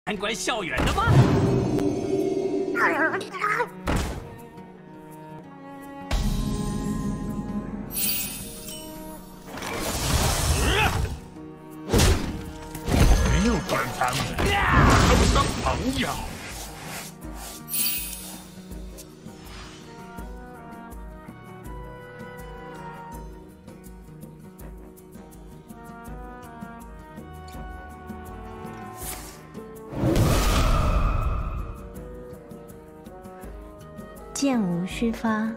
参观校园的吗？ 没有管他们，他们当朋友。 箭无虚发。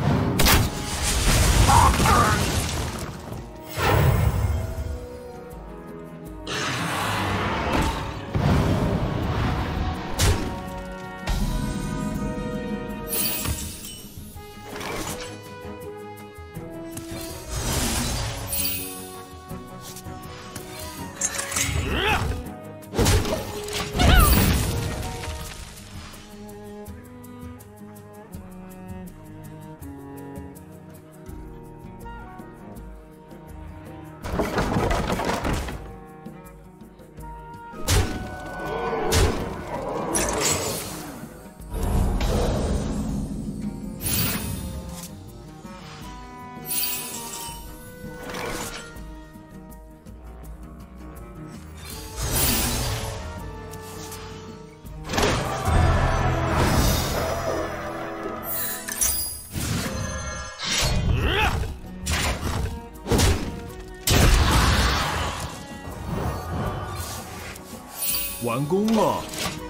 完工了。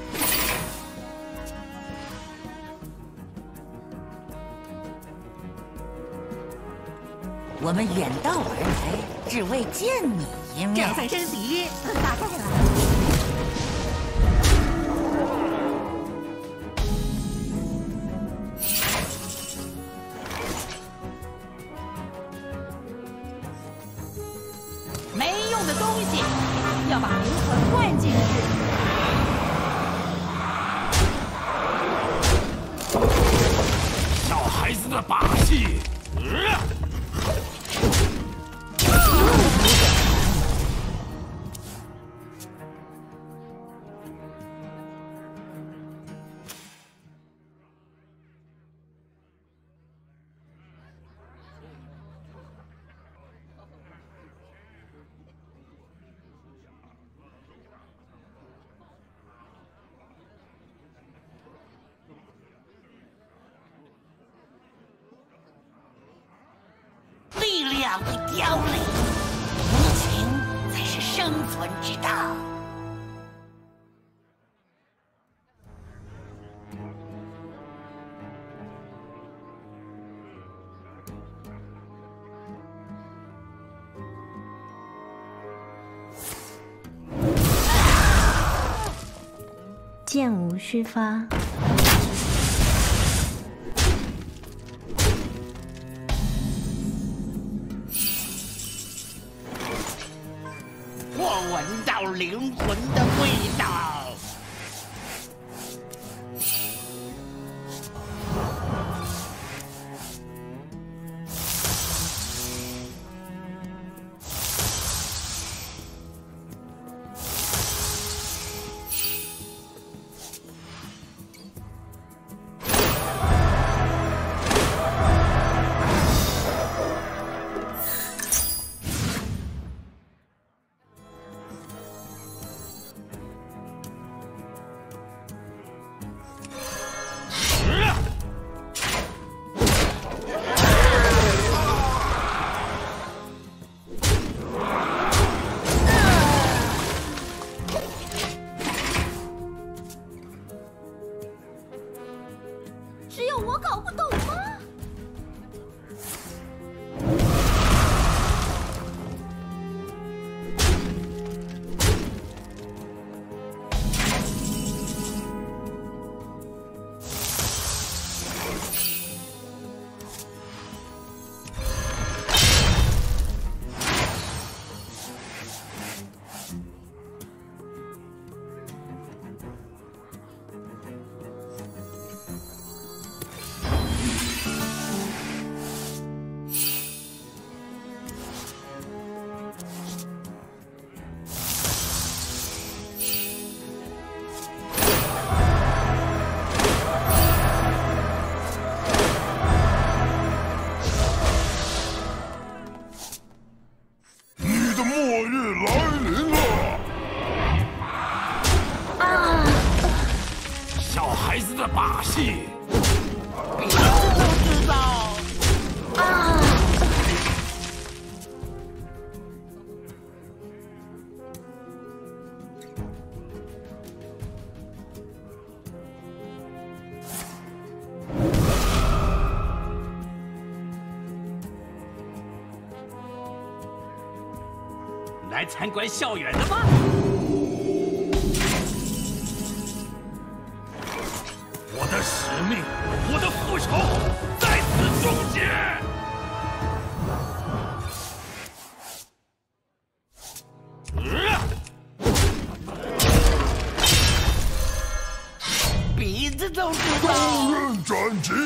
我们远道而来，只为见你一面。 长三生敌，打败了。 没用的东西，要把灵魂灌进去。 小孩子的把戏。 力量会凋零，无情才是生存之道。 箭无虚发。 我闻到灵魂的味道。 只有我搞不懂吗？ 的把戏， 鼻子都知道。啊！ 来参观校园的吗？ 我的使命，我的复仇在此终结。 鼻子都知道。 刀刃斩击！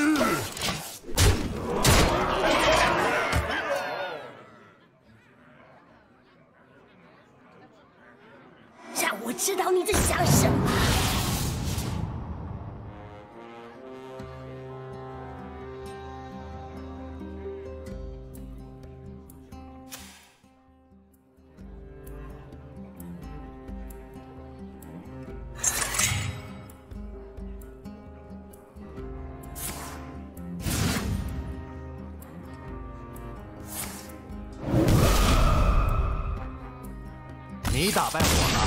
让我知道你在想什么。 你打败我了。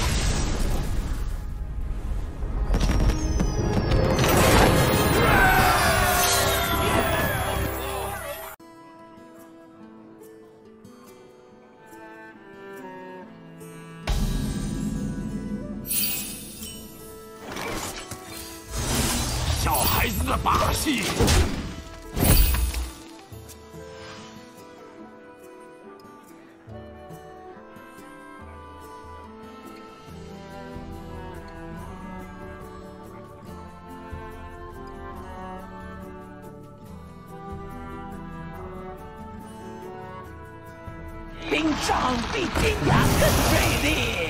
小孩子的把戏。 兵长比金牙更锐利。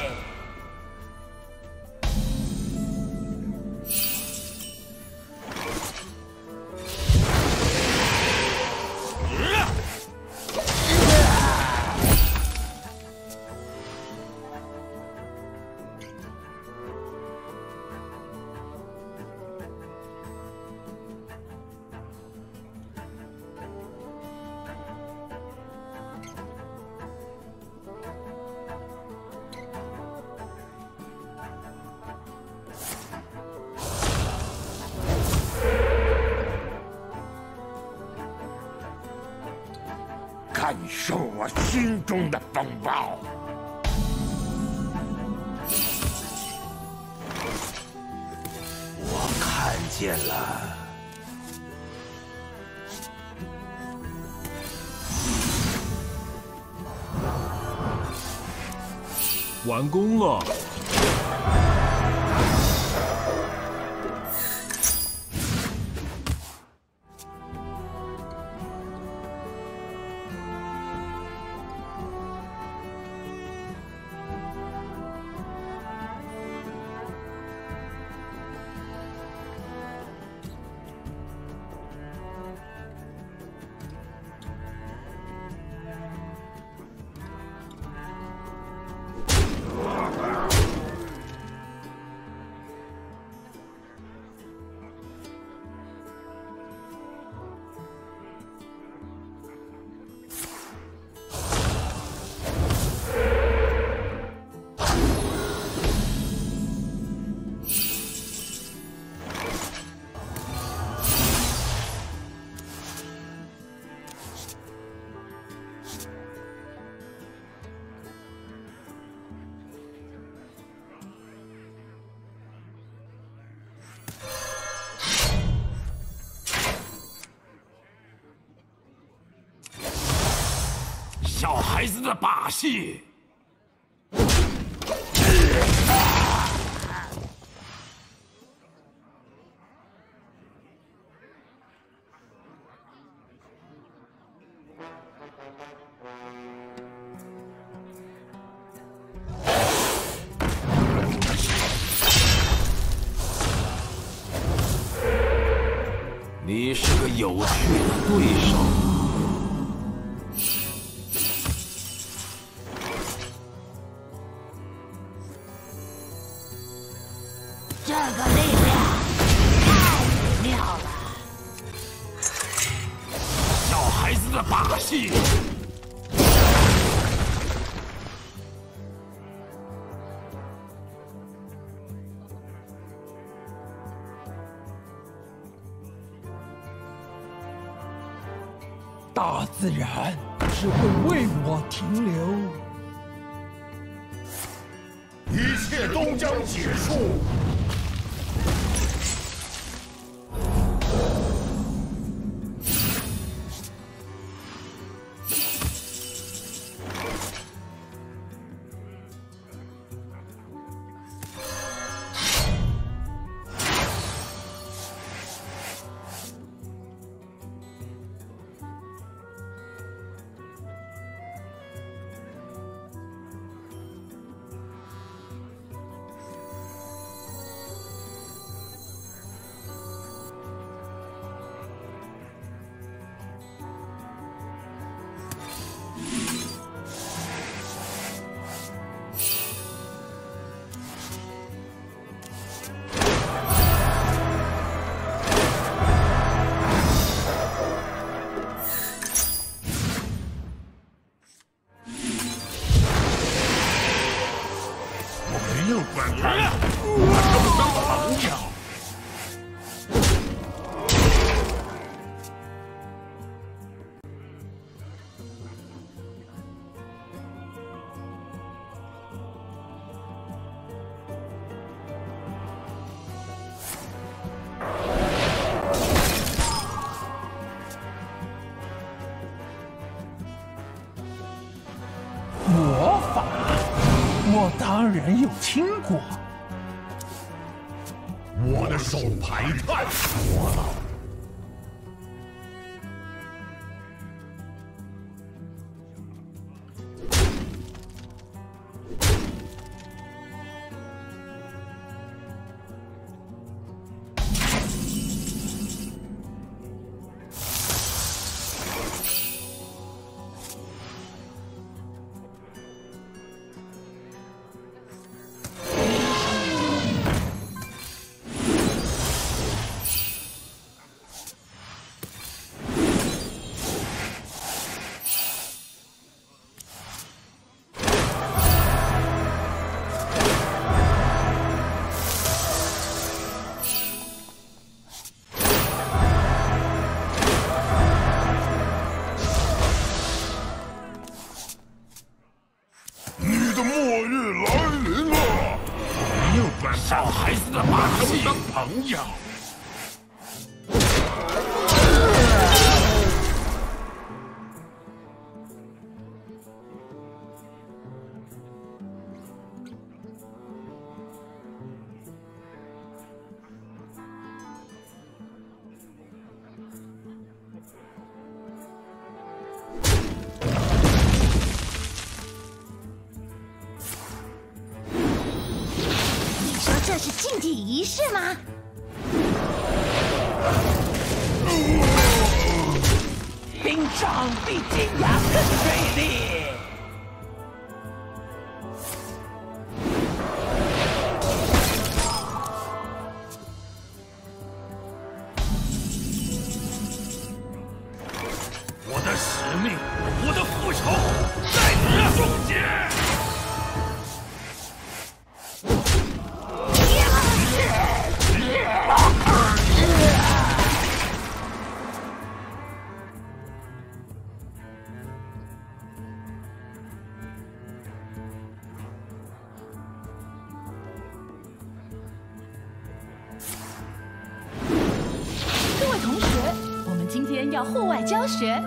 感受我心中的风暴。 我看见了。 完工了。 小孩子的把戏。你是个有趣的对手。 这个力量太戏。 大自然只会为我停留， 一切都将结束。 没有办法，我正当榜样。 魔法，我当然有听过。 我的手牌太多了。 小孩子的把戏， 当榜样。 这是禁忌仪式吗？ 冰杖比金牙更锐利。 我的使命，我的复仇，在你终结。 各位同学，我们今天要户外教学。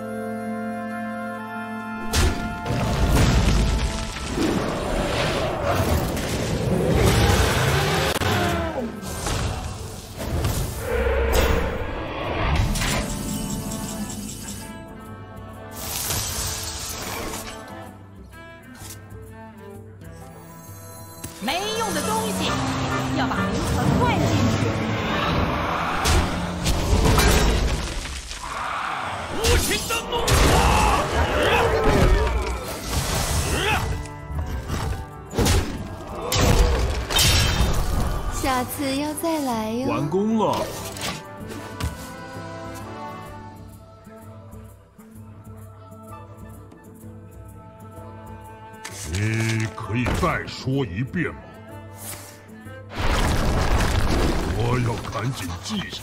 没用的东西，要把灵魂灌进去。 无情的怒火！ 下次要再来哟。 完工了。 以再说一遍吗？我要赶紧记上。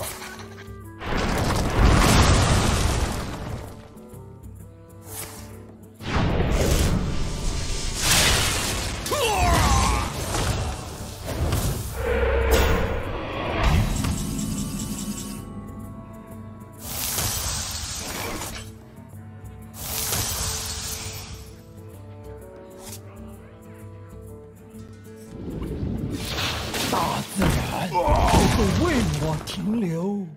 大自然会为我停留。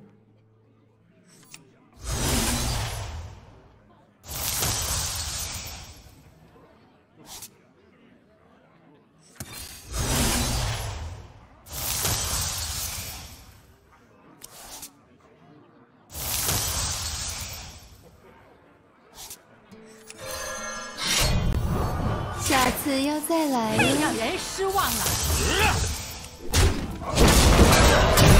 下次要再来哟。 让人失望了。